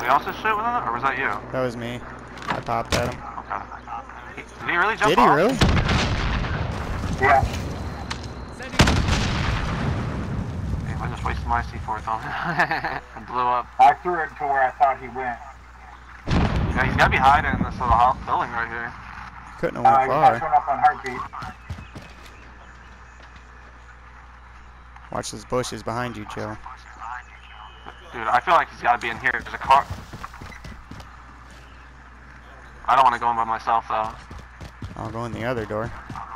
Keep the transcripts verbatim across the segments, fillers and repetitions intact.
Somebody else just shoot with it, or was that you? That was me. I popped at him. Okay. He, did he really jump Did he off? really? Yeah. Damn, I just wasted my C four on it. It blew up. I threw it to where I thought he went. Yeah, he's gotta be hiding in this little building right here. Couldn't have Uh, went he far. just went up on heartbeat. Watch those bushes behind you, Joe. Dude, I feel like he's gotta be in here. There's a car. I don't want to go in by myself though. I'll go in the other door.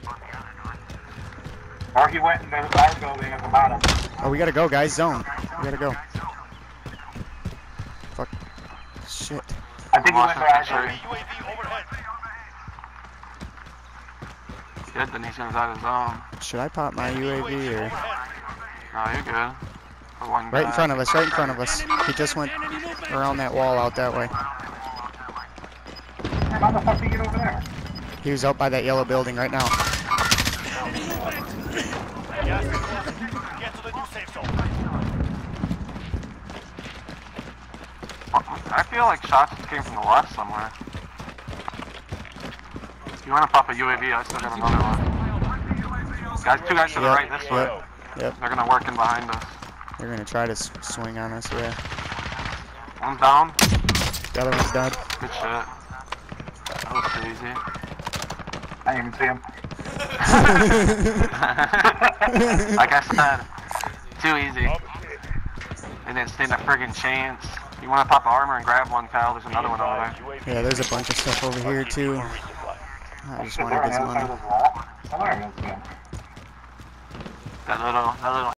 Or he went into the our building at the bottom. Oh, we gotta go, guys. Zone. We gotta go. Fuck. Shit. I think he went to our Sure. building. Good, then he's gonna die his own. Should I pop my U A V or? No, you're good. For one Right in guy. front of us. Right in front of us. He just went around that wall out that way. How the fuck did he get over there? He was out by that yellow building right now. I feel like shots came from the left somewhere. If you want to pop a U A V, I still got another one. Guys, two guys to the Yep, right this way. Yep. Yep. They're gonna work in behind us. They're gonna try to s swing on us. Yeah. One's down. The other one's dead. Good shit. That was too easy. I didn't even see him. Like I said, too easy. They didn't stand a friggin' chance. You want to pop armor and grab one, pal? There's another one over there. Yeah, there's a bunch of stuff over here too. I just Is want to there on get the some other side money. of this wall? Somewhere in this game. That little, that little